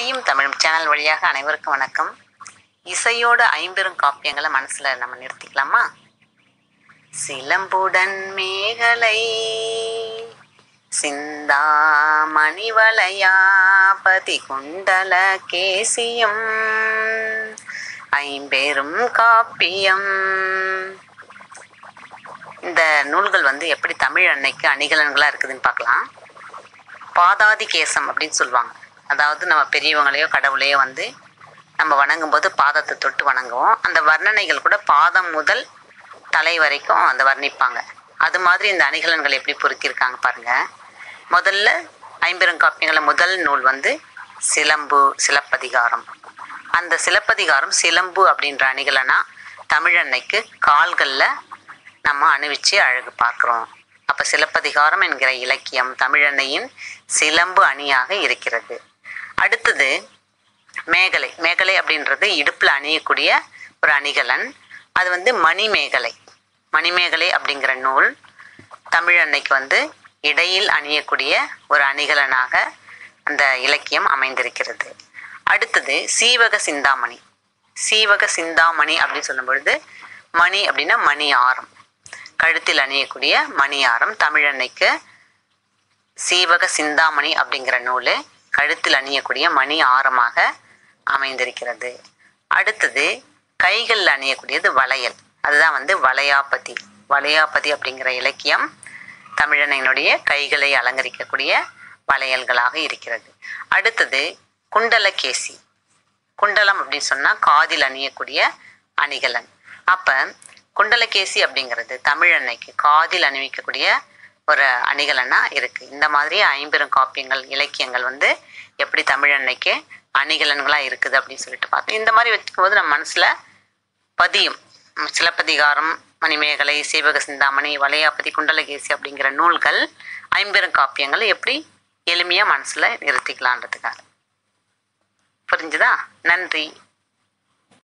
இசையும் தமிழும் சேனல் வழியாக அனைவருக்கும் வணக்கம். இசையோட ஐம்பெரும் காப்பியங்களை மனசுல நம்ம நிறுத்திக்கலாமா? சிலம்புடன் மேகலை சிந்தாமணிவளையாபதி குண்டல கேசியம் ஐம்பெரும் காப்பியம். இந்த நூல்கள் எப்படி தமிழ் அன்னைக்கு அணிகலன்களா இருக்குதுன்னு பார்க்கலாம். பாதாதி கேசம் அப்படின்னு சொல்லுவாங்க. அதாவது நம்ம பெரியவங்களையோ கடவுளையோ நம்ம வணங்கும் போது பாதத்தை தொட்டு வணங்குவோம். அந்த வர்ணனைகள் கூட பாதம் முதல் தலை வரைக்கும் வர்ணிப்பாங்க. அது மாதிரி இந்த அணிகலன்கள் எப்படி பொருத்தியிருக்காங்க பாருங்க. முதல்ல ஐம்பெருங்காப்பியங்கள முதல் நூல் சிலம்பு, சிலப்பதிகாரம். அந்த சிலப்பதிகாரம் சிலம்பு அப்படின்ற அணிகலனா தமிழன்னைக்கு கால்களில் நம்ம அணிவிச்சு அழகு பார்க்குறோம். அப்போ சிலப்பதிகாரம் என்கிற இலக்கியம் தமிழன்னையின் சிலம்பு அணியாக இருக்கிறது. அடுத்தது மேகலை. மேகலை அப்படின்றது இடுப்பில் அணியக்கூடிய ஒரு அணிகலன். அது மணிமேகலை. மணிமேகலை அப்படிங்கிற நூல் தமிழன்னைக்கு இடையில் அணியக்கூடிய ஒரு அணிகலனாக அந்த இலக்கியம் அமைந்திருக்கிறது. அடுத்தது சீவக சிந்தாமணி. சீவக சிந்தாமணி அப்படின்னு சொல்லும் பொழுது மணி அப்படின்னா மணி ஆரம், கழுத்தில் அணியக்கூடிய மணி ஆரம். தமிழன்னைக்கு சீவக சிந்தாமணி அப்படிங்கிற நூல் கழுத்தில் அணியக்கூடிய மணி ஆரமாக அமைந்திருக்கிறது. அடுத்தது கைகளில் அணியக்கூடியது வளையல். அதுதான் வளையாபதி. வளையாபதி அப்படிங்கிற இலக்கியம் தமிழன்னையினுடைய கைகளை அலங்கரிக்கக்கூடிய வளையல்களாக இருக்கிறது. அடுத்தது குண்டலகேசி. குண்டலம் அப்படின்னு சொன்னால் காதில் அணியக்கூடிய அணிகலன். அப்போ குண்டலகேசி அப்படிங்கிறது தமிழன்னைக்கு காதில் அணிவிக்கக்கூடிய ஒரு அணிகலனா இருக்கு. இந்த மாதிரி ஐம்பெரும் காப்பியங்கள் இலக்கியங்கள் எப்படி தமிழன்னைக்கு அணிகலன்களா இருக்குது அப்படின்னு சொல்லிட்டு பார்த்தோம். இந்த மாதிரி வச்சுக்கும்போது நம்ம மனசுல பதியும். சிலப்பதிகாரம், மணிமேகலை, சீவக சிந்தாமணி, வளையாபதி, குண்டலகேசி அப்படிங்கிற நூல்கள் ஐம்பெரும் காப்பியங்களை எப்படி எளிமையா மனசுல நிறுத்திக்கலான்றதுக்காக. புரிஞ்சுதா? நன்றி.